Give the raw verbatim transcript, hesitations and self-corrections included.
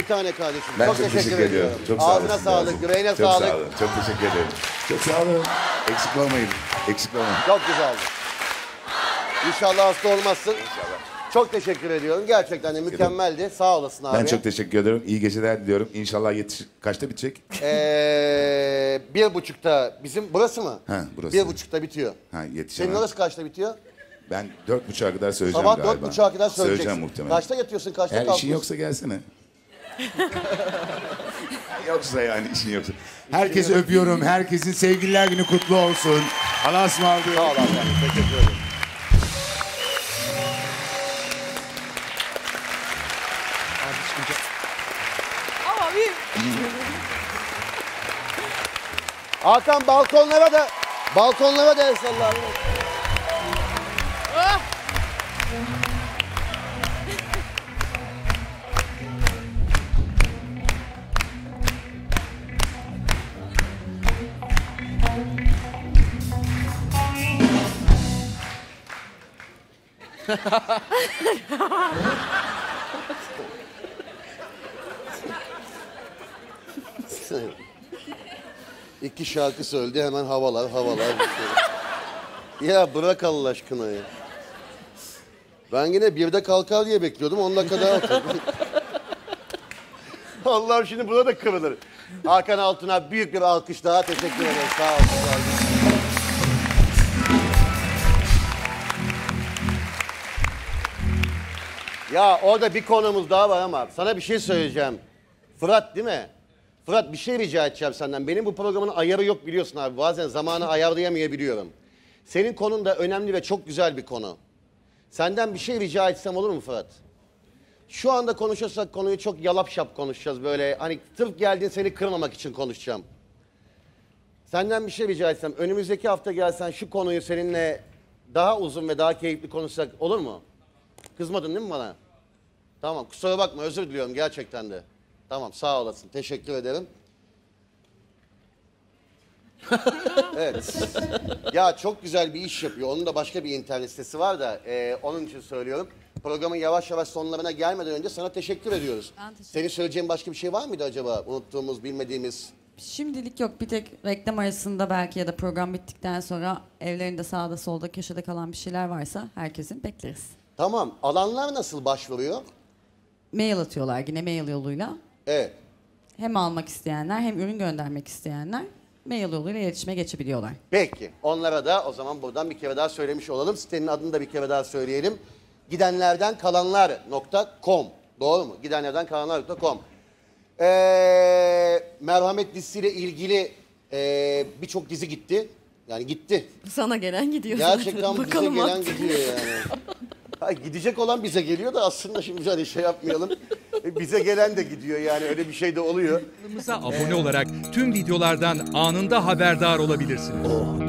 tane kardeşim. Ben çok, çok teşekkür, teşekkür ediyorum. ediyorum. Çok sağ Ağzına olasın. sağlık, yüreğine çok sağlık. Sağ olun. Çok teşekkür ederim. Çok sağ olun. Eksik olmayın. Eksik olmayın. Çok güzeldi. İnşallah hasta olmazsın. İnşallah. Çok teşekkür ediyorum. Gerçekten de mükemmeldi. Sağ olasın abi. Ben çok teşekkür ederim. İyi geceler diliyorum. İnşallah yetiş... Kaçta bitecek? Ee, bir buçukta bizim burası mı? Ha, burası. Bir buçukta bitiyor. Ha, yetişemem. Senin orası kaçta bitiyor? Ben dört buçuğa kadar söyleyeceğim Sabah galiba. dört buçuğa kadar söyleyeceksin. Söyleyeceğim muhtemelen. Kaçta yatıyorsun, kaçta Eğer kalkıyorsun? işin yoksa gelsene. Yoksa yani işin yoksa. Herkesi öpüyorum. Herkesin sevgililer günü kutlu olsun. Allah'a ısmarladık. Sağ ol abi. Teşekkür ederim. Ama bir... Hakan balkonlara da balkonlara da el salla abi. Ah! İki şarkı söyledi hemen havalar havalar. Ya bırak Allah aşkına ya. Ben yine birde kalkar diye bekliyordum. on dakika daha oturdum. Allah'ım şimdi burada da kırılır. Hakan Altun'a büyük bir alkış daha. Teşekkür ederim. Sağ olun. Sağ olun. Ya orada bir konumuz daha var ama sana bir şey söyleyeceğim. Fırat değil mi? Fırat bir şey rica edeceğim senden. Benim bu programın ayarı yok biliyorsun abi. Bazen zamanı ayarlayamayabiliyorum. Senin konun da önemli ve çok güzel bir konu. Senden bir şey rica etsem olur mu Fırat? Şu anda konuşursak konuyu çok yalap şap konuşacağız böyle. Hani sırf geldin seni kırmamak için konuşacağım. Senden bir şey rica etsem. Önümüzdeki hafta gelsen şu konuyu seninle daha uzun ve daha keyifli konuşsak olur mu? Kızmadın değil mi bana? Tamam kusura bakma özür diliyorum gerçekten de. Tamam sağ olasın teşekkür ederim. Evet. Ya çok güzel bir iş yapıyor. Onun da başka bir internet sitesi var da e, onun için söylüyorum. Programın yavaş yavaş sonlarına gelmeden önce sana teşekkür ediyoruz. Ben teşekkür Senin söyleyeceğin başka bir şey var mıydı acaba? Unuttuğumuz, bilmediğimiz. Şimdilik yok. Bir tek reklam arasında belki ya da program bittikten sonra evlerinde sağda solda köşede kalan bir şeyler varsa herkesin bekleriz. Tamam. Alanlar nasıl başvuruyor? Mail atıyorlar yine mail yoluyla. Evet. Hem almak isteyenler hem ürün göndermek isteyenler mail yoluyla iletişime geçebiliyorlar. Peki. Onlara da o zaman buradan bir kere daha söylemiş olalım. Sitenin adını da bir kere daha söyleyelim. gidenlerden kalanlar nokta com. Doğru mu? gidenlerden kalanlar nokta com. Ee, Merhamet dizisiyle ilgili e, birçok dizi gitti. Yani gitti. Sana gelen gidiyor Gerçekten zaten. bize Bakalım gelen artık. gidiyor yani. Ha, gidecek olan bize geliyor da aslında şimdi hani şey yapmayalım. E, bize gelen de gidiyor yani öyle bir şey de oluyor. Kanalımıza abone olarak tüm videolardan anında haberdar olabilirsiniz.